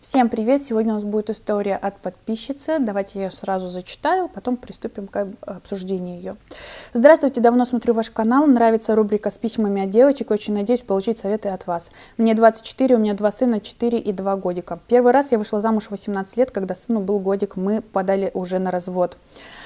Всем привет! Сегодня у нас будет история от подписчицы. Давайте я ее сразу зачитаю, потом приступим к обсуждению ее. Здравствуйте, давно смотрю ваш канал. Нравится рубрика с письмами от девочек. Очень надеюсь получить советы от вас. Мне 24, у меня два сына, 4 и 2 годика. Первый раз я вышла замуж в 18 лет, когда сыну был годик. Мы подали уже на развод.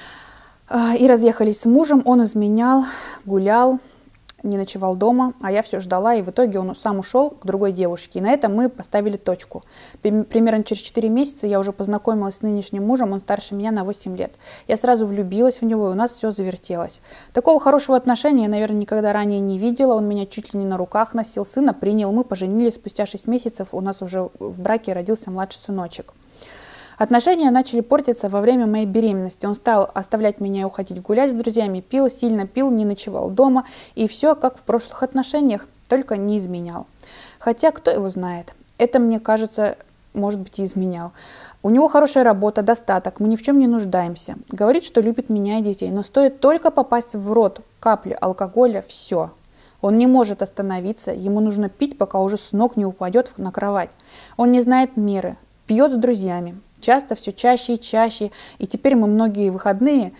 И разъехались с мужем. Он изменял, гулял, не ночевал дома, а я все ждала, и в итоге он сам ушел к другой девушке. И на этом мы поставили точку. Примерно через 4 месяца я уже познакомилась с нынешним мужем, он старше меня на 8 лет. Я сразу влюбилась в него, и у нас все завертелось. Такого хорошего отношения я, наверное, никогда ранее не видела. Он меня чуть ли не на руках носил, сына принял, мы поженились. Спустя 6 месяцев у нас уже в браке родился младший сыночек. Отношения начали портиться во время моей беременности. Он стал оставлять меня и уходить гулять с друзьями, пил, сильно пил, не ночевал дома. И все как в прошлых отношениях, только не изменял. Хотя, кто его знает? Это, мне кажется, может быть, и изменял. У него хорошая работа, достаток, мы ни в чем не нуждаемся. Говорит, что любит меня и детей, но стоит только попасть в рот капли алкоголя, все. Он не может остановиться, ему нужно пить, пока уже с ног не упадет на кровать. Он не знает меры, пьет с друзьями. Часто, все чаще и чаще. И теперь мы многие выходные,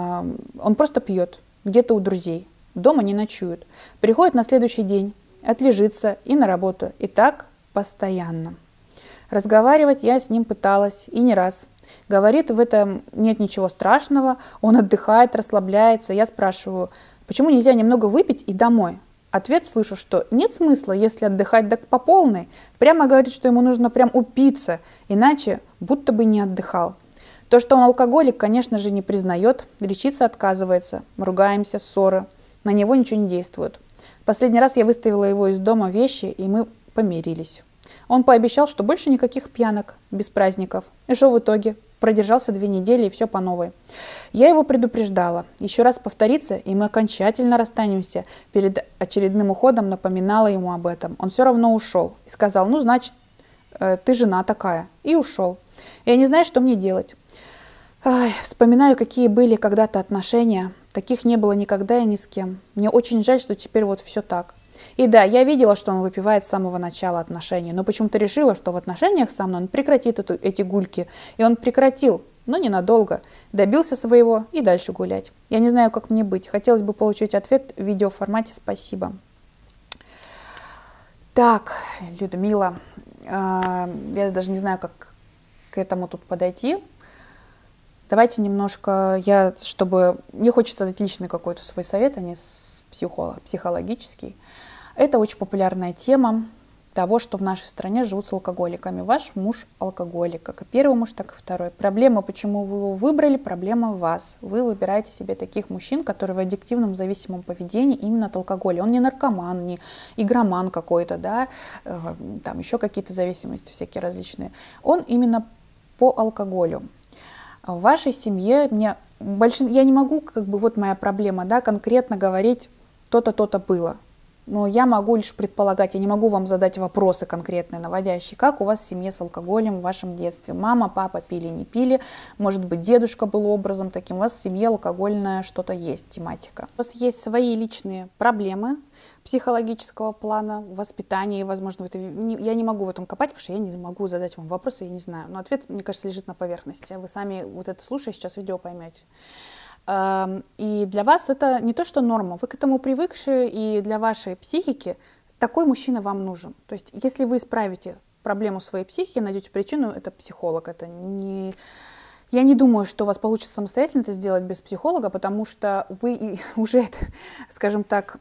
он просто пьет где-то у друзей. Дома не ночует. Приходит на следующий день, отлежится и на работу. И так постоянно. Разговаривать я с ним пыталась и не раз. Говорит, в этом нет ничего страшного. Он отдыхает, расслабляется. Я спрашиваю, почему нельзя немного выпить и домой? Ответ слышу, что нет смысла, если отдыхать так по полной. Прямо говорит, что ему нужно прям упиться, иначе будто бы не отдыхал. То, что он алкоголик, конечно же, не признает, лечиться отказывается, ругаемся, ссоры. На него ничего не действует. Последний раз я выставила его из дома вещи, и мы помирились. Он пообещал, что больше никаких пьянок, без праздников. И что в итоге? Продержался 2 недели, и все по новой. Я его предупреждала. Еще раз повторится, и мы окончательно расстанемся. Перед очередным уходом напоминала ему об этом. Он все равно ушел. И сказал, ну, значит, ты жена такая. И ушел. Я не знаю, что мне делать. Вспоминаю, какие были когда-то отношения. Таких не было никогда и ни с кем. Мне очень жаль, что теперь вот все так. И да, я видела, что он выпивает с самого начала отношений, но почему-то решила, что в отношениях со мной он прекратит эти гульки. И он прекратил, но ненадолго. Добился своего и дальше гулять. Я не знаю, как мне быть. Хотелось бы получить ответ в видеоформате. Спасибо. Так, Людмила, я даже не знаю, как к этому тут подойти. Давайте немножко, чтобы не хочется дать личный какой-то свой совет, а не психологический. Это очень популярная тема того, что в нашей стране живут с алкоголиками. Ваш муж алкоголик, как и первый муж, так и второй. Проблема, почему вы его выбрали, проблема в вас. Вы выбираете себе таких мужчин, которые в аддиктивном зависимом поведении именно от алкоголя. Он не наркоман, не игроман какой-то, да, там еще какие-то зависимости всякие различные. Он именно по алкоголю. В вашей семье я не могу, вот моя проблема, да, конкретно говорить, то-то, то-то было. Но я могу лишь предполагать, я не могу вам задать вопросы конкретные, наводящие. Как у вас в семье с алкоголем в вашем детстве? Мама, папа пили, не пили? Может быть, дедушка был образом таким? У вас в семье алкогольная что-то есть, тематика. У вас есть свои личные проблемы психологического плана, воспитания, возможно, я не могу в этом копать, потому что я не могу задать вам вопросы, я не знаю. Но ответ, мне кажется, лежит на поверхности. Вы сами вот это слушая сейчас видео поймете. И для вас это не то, что норма, вы к этому привыкшие, и для вашей психики такой мужчина вам нужен. То есть, если вы исправите проблему своей психики, найдете причину, это психолог. Я не думаю, что у вас получится самостоятельно это сделать без психолога, потому что вы уже, скажем так,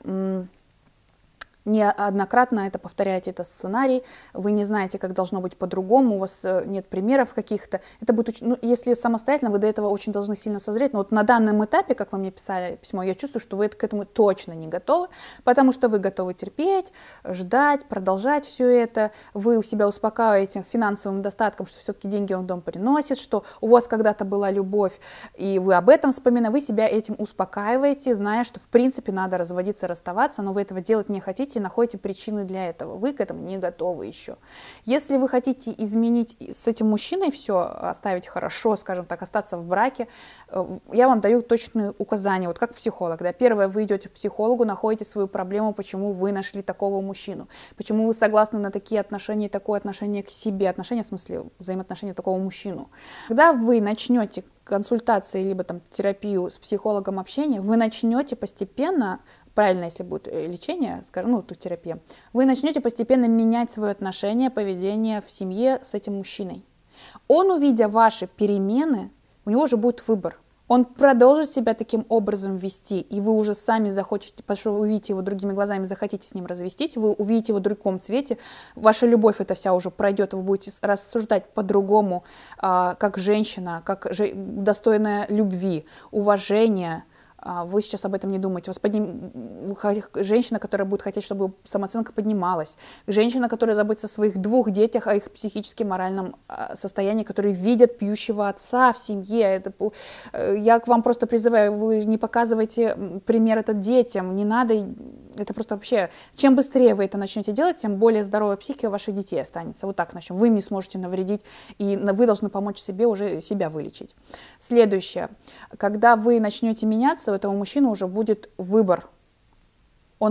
неоднократно это повторяете, этот сценарий, вы не знаете, как должно быть по-другому, у вас нет примеров каких-то. Это будет очень, если самостоятельно, вы до этого очень должны сильно созреть. Но вот на данном этапе, как вы мне писали письмо, я чувствую, что вы к этому точно не готовы, потому что вы готовы терпеть, ждать, продолжать все это. Вы у себя успокаиваете финансовым достатком, что все-таки деньги он в дом приносит, что у вас когда-то была любовь, и вы об этом вспоминаете, вы себя этим успокаиваете, зная, что в принципе надо разводиться, расставаться, но вы этого делать не хотите, ищете, находите причины для этого. Вы к этому не готовы еще. Если вы хотите изменить с этим мужчиной все, оставить хорошо, скажем так, остаться в браке, я вам даю точные указания, вот как психолог. Да. Первое, вы идете к психологу, находите свою проблему, почему вы нашли такого мужчину, почему вы согласны на такие отношения, такое отношение к себе, отношения, в смысле, взаимоотношения такого мужчину. Когда вы начнете консультации, либо там терапию с психологом общения, вы начнете постепенно, правильно, если будет лечение, скажем, ну, тут терапия, вы начнете постепенно менять свое отношение, поведение в семье с этим мужчиной. Он, увидя ваши перемены, у него уже будет выбор. Он продолжит себя таким образом вести, и вы уже сами захотите, потому что вы увидите его другими глазами, захотите с ним развестись, вы увидите его в другом цвете, ваша любовь эта вся уже пройдет, вы будете рассуждать по-другому, как женщина, как достойная любви, уважения. Вы сейчас об этом не думаете. Женщина, которая будет хотеть, чтобы самооценка поднималась. Женщина, которая заботится о своих 2 детях, о их психическом, моральном состоянии, которые видят пьющего отца в семье. Я к вам просто призываю, вы не показывайте пример этот детям. Не надо. Это просто вообще... Чем быстрее вы это начнете делать, тем более здоровая психика ваших детей останется. Вот так начнем. Вы не сможете навредить, и вы должны помочь себе уже себя вылечить. Следующее. Когда вы начнете меняться, у этого мужчины уже будет выбор. Он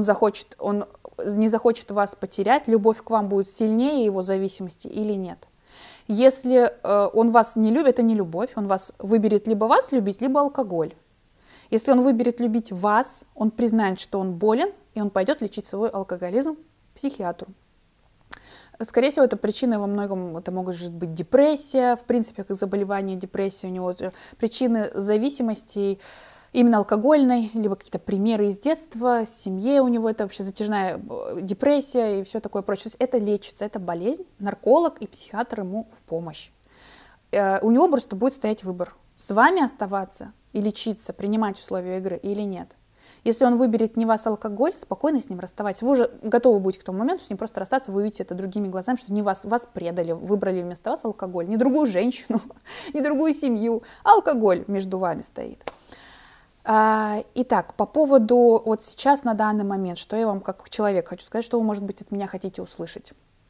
не захочет вас потерять, любовь к вам будет сильнее его зависимости или нет. Если он вас не любит, это не любовь, он выберет либо вас любить, либо алкоголь. Если он выберет любить вас, он признает, что он болен, и он пойдет лечить свой алкоголизм к психиатру. Скорее всего, это причины во многом, это могут быть депрессия, в принципе, как заболевание депрессии, у него причины зависимостей, именно алкогольной, либо какие-то примеры из детства, в семье у него это вообще затяжная депрессия и все такое прочее. То есть это лечится, это болезнь, нарколог и психиатр ему в помощь. У него просто будет стоять выбор, с вами оставаться и лечиться, принимать условия игры или нет. Если он выберет не вас, алкоголь, спокойно с ним расставайтесь. Вы уже готовы будете к тому моменту с ним просто расстаться, вы увидите это другими глазами, что не вас предали, выбрали вместо вас алкоголь, не другую женщину, не другую семью, алкоголь между вами стоит. Итак, по поводу вот сейчас на данный момент, что я вам как человек хочу сказать, что вы, может быть, от меня хотите услышать.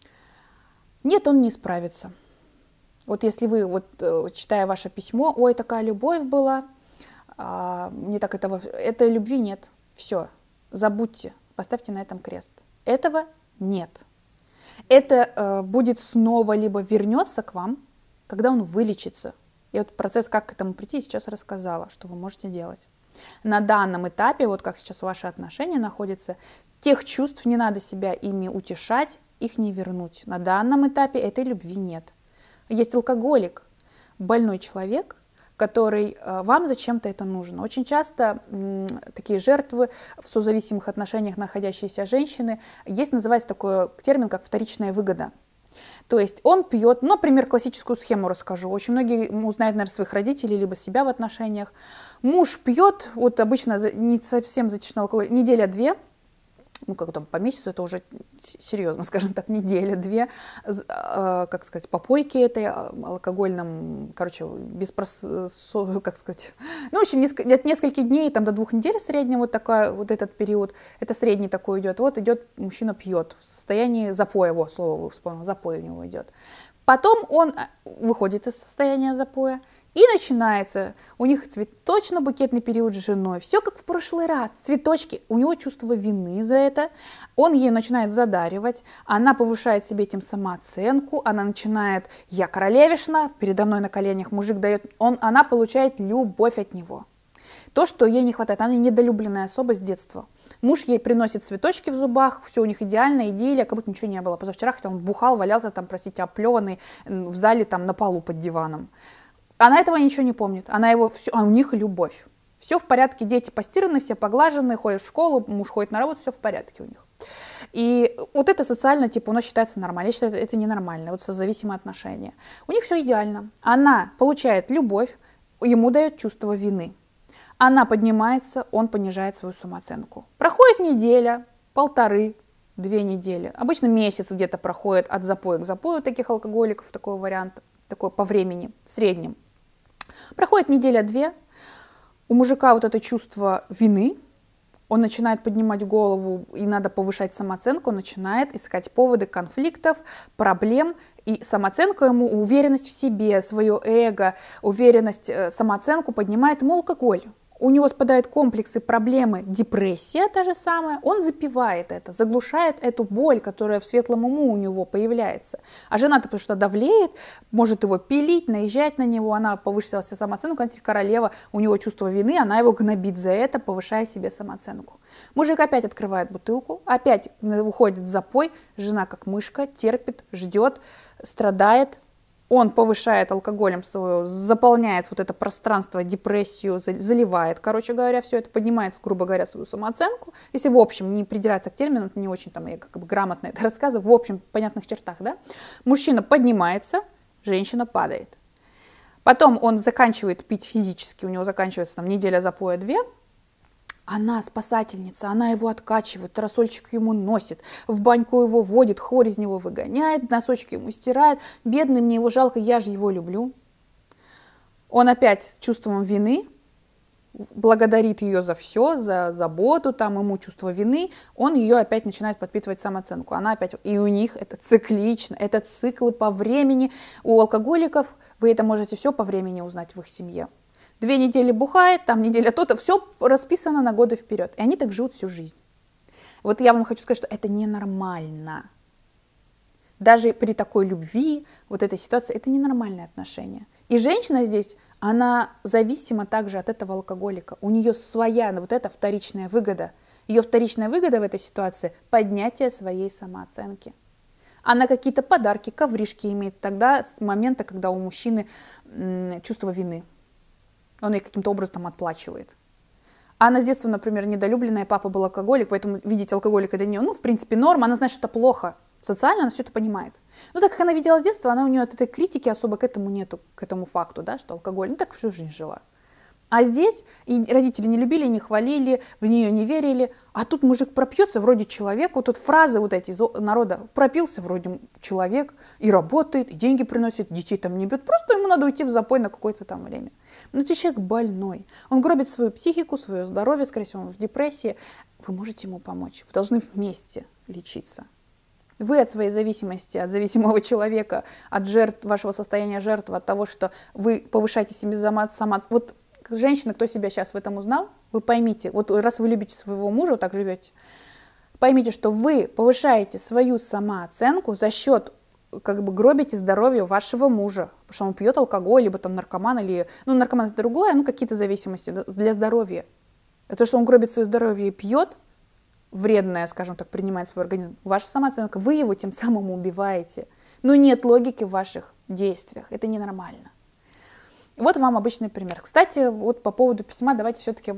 Нет, он не справится. Вот если вы, вот, читая ваше письмо, ой, такая любовь была, не так этой любви нет. Все, забудьте, поставьте на этом крест. Этого нет. Это будет снова либо вернется к вам, когда он вылечится. И вот процесс, как к этому прийти, сейчас рассказала, что вы можете делать. На данном этапе, вот как сейчас ваши отношения находятся, тех чувств не надо себя ими утешать, их не вернуть. На данном этапе этой любви нет. Есть алкоголик, больной человек, который вам зачем-то это нужно. Очень часто такие жертвы в созависимых отношениях находящиеся женщины, есть, называется такой термин, как вторичная выгода. То есть он пьет, например, классическую схему расскажу. Очень многие узнают, наверное, своих родителей, либо себя в отношениях. Муж пьет, вот обычно не совсем затяжной алкоголь, неделя-две, ну, как там, по месяцу, это уже серьезно, скажем так, неделя-две, как сказать, попойки этой алкогольном, короче, как сказать, ну, в общем, от нескольких дней, там, до 2 недель в среднем вот этот период, это средний такой идет, вот идет, мужчина пьет в состоянии запоя, вот слово вы вспомнил, запой у него идет. Потом он выходит из состояния запоя, и начинается у них цветочно-букетный период с женой. Все как в прошлый раз. Цветочки. У него чувство вины за это. Он ей начинает задаривать. Она повышает себе этим самооценку. Она начинает «я королевишна», передо мной на коленях мужик дает. Она получает любовь от него. То, что ей не хватает. Она недолюбленная особа с детства. Муж ей приносит цветочки в зубах. Все у них идеально, идиллия, как будто ничего не было. Позавчера, хотя он бухал, валялся там, простите, оплеванный в зале там на полу под диваном. Она этого ничего не помнит, у них любовь. Все в порядке, дети постираны, все поглажены, ходят в школу, муж ходит на работу, все в порядке у них. И вот это социально, типа, у нас считается нормально. Я считаю, это ненормально, вот созависимые отношения. У них все идеально. Она получает любовь, ему дает чувство вины. Она поднимается, он понижает свою самооценку. Проходит неделя, 1,5-2 недели. Обычно месяц где-то проходит от запоя к запою таких алкоголиков, такой вариант, такой по времени, в среднем. Проходит неделя-две, у мужика вот это чувство вины, он начинает поднимать голову, и надо повышать самооценку, он начинает искать поводы конфликтов, проблем, и самооценка ему, уверенность в себе, свое эго, уверенность, самооценку поднимает ему алкоголь. У него спадают комплексы, проблемы, депрессия та же самая, он запивает это, заглушает эту боль, которая в светлом уму у него появляется. А жена-то потому что давлеет, может его пилить, наезжать на него, она повышила себе самооценку, она теперь королева, у него чувство вины, она его гнобит за это, повышая себе самооценку. Мужик опять открывает бутылку, опять уходит в запой, жена как мышка терпит, ждет, страдает. Он повышает алкоголем свое, заполняет вот это пространство, депрессию, заливает, короче говоря, все это, поднимает, грубо говоря, свою самооценку. Если в общем не придираться к терминам, не очень там я как бы грамотно это рассказываю, в общем, в понятных чертах, да. Мужчина поднимается, женщина падает. Потом он заканчивает пить физически, у него заканчивается там неделя запоя 2. Она спасательница, она его откачивает, рассольчик ему носит, в баньку его водит, хворь из него выгоняет, носочки ему стирает. Бедный, мне его жалко, я же его люблю. Он опять с чувством вины благодарит ее за все, за заботу, там ему чувство вины, он ее опять начинает подпитывать самооценку. Она опять, и у них это циклично, это циклы по времени. У алкоголиков вы это можете все по времени узнать в их семье. 2 недели бухает, там неделя то-то, все расписано на годы вперед. И они так живут всю жизнь. Вот я вам хочу сказать, что это ненормально. Даже при такой любви, вот этой ситуации, это ненормальные отношения. И женщина здесь, она зависима также от этого алкоголика. У нее своя, вот эта вторичная выгода. Ее вторичная выгода в этой ситуации – поднятие своей самооценки. Она какие-то подарки, ковришки имеет тогда с момента, когда у мужчины чувство вины. Он ей каким-то образом отплачивает. Она с детства, например, недолюбленная, папа был алкоголик, поэтому видеть алкоголика для нее, в принципе, норма, она знает, что это плохо. Социально она все это понимает. Но так как она видела с детства, у нее от этой критики особо к этому нету, к этому факту, да, что алкоголь, так всю жизнь жила. А здесь и родители не любили, не хвалили, в нее не верили. А тут мужик пропьется, вроде человек. Вот тут фразы вот эти из народа. Пропился, вроде человек, и работает, и деньги приносит, детей там не бьет. Просто ему надо уйти в запой на какое-то там время. Но этот человек больной. Он гробит свою психику, свое здоровье, скорее всего, он в депрессии. Вы можете ему помочь. Вы должны вместе лечиться. Вы от своей зависимости, от зависимого человека, от жертв, вашего состояния жертвы, от того, что вы повышаете себе вот женщина, кто себя сейчас в этом узнал, вы поймите, вот раз вы любите своего мужа, вот так живете, поймите, что вы повышаете свою самооценку за счет, как бы гробите здоровье вашего мужа, потому что он пьет алкоголь, либо там наркоман, или, наркоман это другое, какие-то зависимости для здоровья. Это что он гробит свое здоровье и пьет, вредное, скажем так, принимает свой организм, ваша самооценка, вы его тем самым убиваете. Но нет логики в ваших действиях, это ненормально. Вот вам обычный пример. Кстати, вот по поводу письма, давайте все-таки,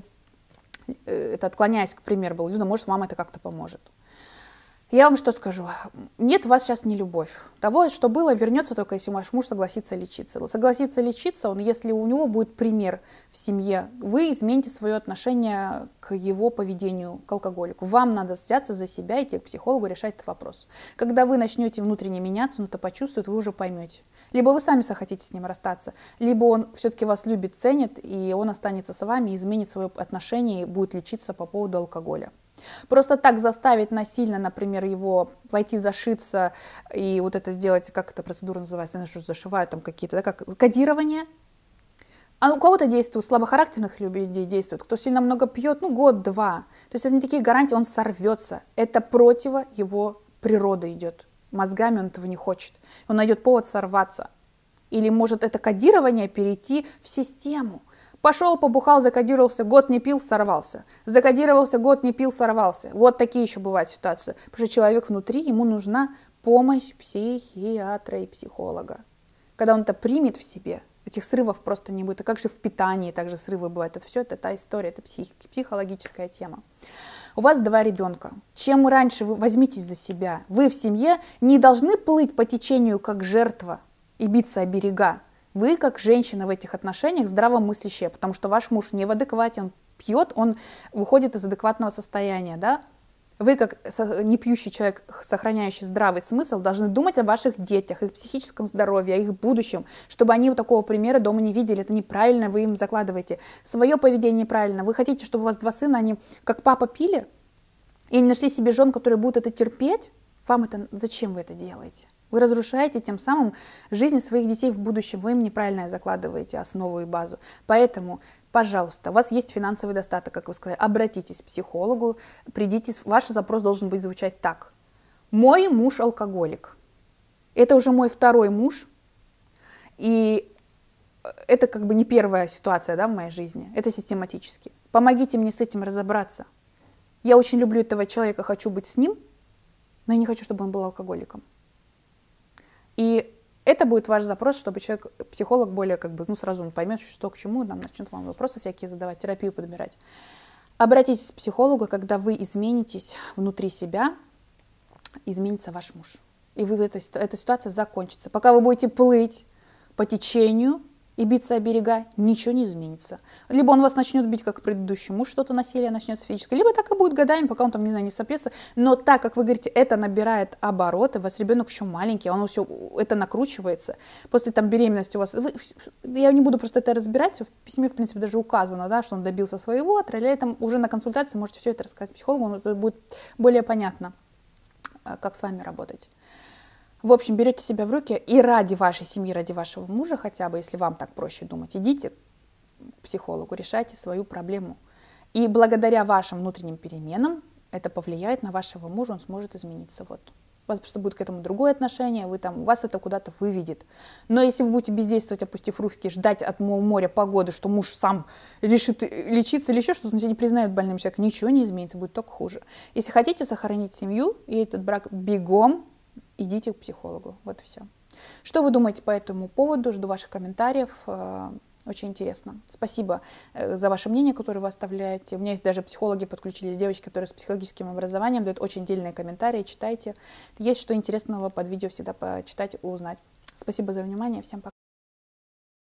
это отклоняясь к примеру был, Люда, может, вам это как-то поможет. Я вам что скажу? Нет у вас сейчас не любовь. Того, что было, вернется только, если ваш муж согласится лечиться. Согласится лечиться, если у него будет пример в семье, вы измените свое отношение к его поведению, к алкоголику. Вам надо взяться за себя, идти к психологу, решать этот вопрос. Когда вы начнете внутренне меняться, он это почувствует, вы уже поймете. Либо вы сами захотите с ним расстаться, либо он все-таки вас любит, ценит, и он останется с вами, изменит свое отношение и будет лечиться по поводу алкоголя. Просто так заставить насильно, например, его пойти зашиться и вот это сделать, как эта процедура называется, что зашивают там какие-то, да, как кодирование. А у кого-то действует, у слабохарактерных людей действует, кто сильно много пьет, год-два. То есть это не такие гарантии, он сорвется. Это против его природы идет. Мозгами он этого не хочет. Он найдет повод сорваться. Или может это кодирование перейти в систему. Пошел, побухал, закодировался, год не пил, сорвался. Закодировался, год не пил, сорвался. Вот такие еще бывают ситуации. Потому что человек внутри, ему нужна помощь психиатра и психолога. Когда он это примет в себе, этих срывов просто не будет. А как же в питании также срывы бывают? Это все, это та история, это психологическая тема. У вас 2 ребенка. Чем раньше вы возьмитесь за себя, вы в семье не должны плыть по течению как жертва и биться о берега. Вы, как женщина в этих отношениях, здравомыслящая, потому что ваш муж не в адеквате, он пьет, он выходит из адекватного состояния, да? Вы, как непьющий человек, сохраняющий здравый смысл, должны думать о ваших детях, их психическом здоровье, о их будущем, чтобы они вот такого примера дома не видели. Это неправильно, вы им закладываете. Свое поведение неправильно. Вы хотите, чтобы у вас два сына, они как папа пили, и не нашли себе жен, которые будут это терпеть? Вам это... Зачем вы это делаете? Вы разрушаете тем самым жизнь своих детей в будущем. Вы им неправильно закладываете основу и базу. Поэтому, пожалуйста, у вас есть финансовый достаток, как вы сказали, обратитесь к психологу, придите. Ваш запрос должен быть звучать так. Мой муж алкоголик. Это уже мой второй муж. И это как бы не первая ситуация, да, в моей жизни. Это систематически. Помогите мне с этим разобраться. Я очень люблю этого человека, хочу быть с ним, но я не хочу, чтобы он был алкоголиком. И это будет ваш запрос, чтобы человек, психолог более как бы, сразу он поймет, что к чему, нам начнет вам вопросы всякие задавать, терапию подбирать. Обратитесь к психологу, когда вы изменитесь внутри себя, изменится ваш муж. И эта ситуация закончится. Пока вы будете плыть по течению и биться о берега, ничего не изменится. Либо он вас начнет бить, как предыдущий муж, что-то насилие начнется физическое, либо так и будет годами, пока он там, не знаю, не сопьется. Но так, как вы говорите, это набирает обороты, у вас ребенок еще маленький, он все это накручивается. После там беременности у вас... я не буду просто это разбирать, в письме, в принципе, даже указано, да, что он добился своего, там уже на консультации можете все это рассказать психологу, это будет более понятно, как с вами работать. В общем, берете себя в руки и ради вашей семьи, ради вашего мужа хотя бы, если вам так проще думать, идите к психологу, решайте свою проблему. И благодаря вашим внутренним переменам это повлияет на вашего мужа, он сможет измениться. Вот. У вас просто будет к этому другое отношение, у вас это куда-то выведет. Но если вы будете бездействовать, опустив руки, ждать от моря погоды, что муж сам решит лечиться или еще что-то, он тебя не признает больным человеком, ничего не изменится, будет только хуже. Если хотите сохранить семью и этот брак, бегом идите к психологу. Вот и все. Что вы думаете по этому поводу? Жду ваших комментариев. Очень интересно. Спасибо за ваше мнение, которое вы оставляете. У меня есть даже психологи, подключились девочки, которые с психологическим образованием дают очень дельные комментарии. Читайте. Есть что интересного под видео всегда почитать, узнать. Спасибо за внимание. Всем пока.